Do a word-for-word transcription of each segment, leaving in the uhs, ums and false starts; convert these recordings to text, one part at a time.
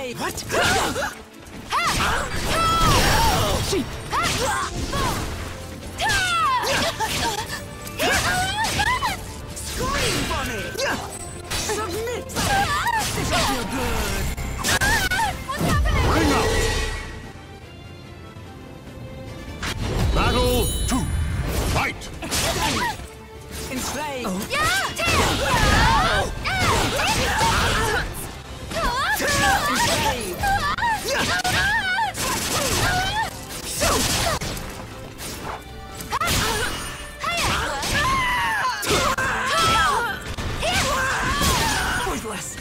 Enslave! What? Scream for me! Submit! This'll feel good! What's happening? Bring out! Battle two! Fight! Enslave! Oh. Yeah! Enslave! Pointless!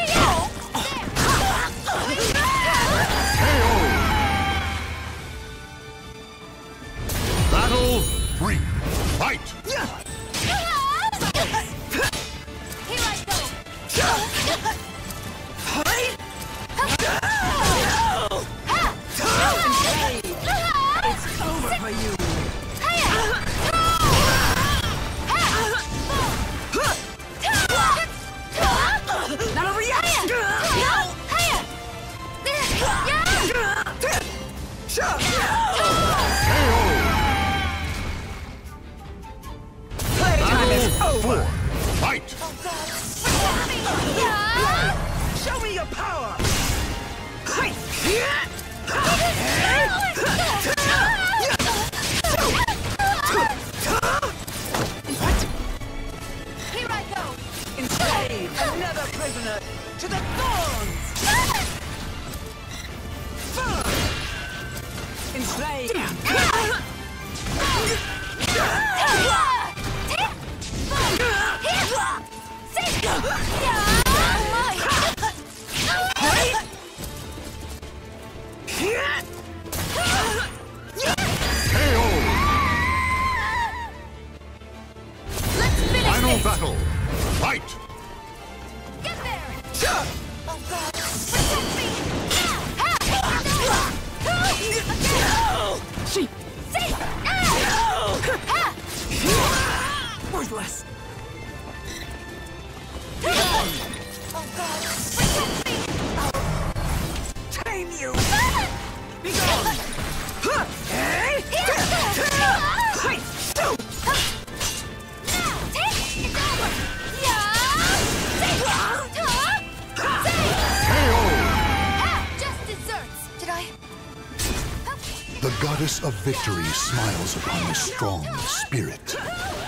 Battle three! Fight! Here I go! It's over for you! Not over yet! Playtime is over! Fight! Show me your power! Here I go! Enslave another prisoner to the thorns! Enslave! Let's finish Final this! battle! Fight! Get there! Oh God! Protect me! She! See! Worthless! Oh God! Protect me! Tame you! Be gone! Hey! Just desserts. Did I? The goddess of victory smiles upon a strong spirit.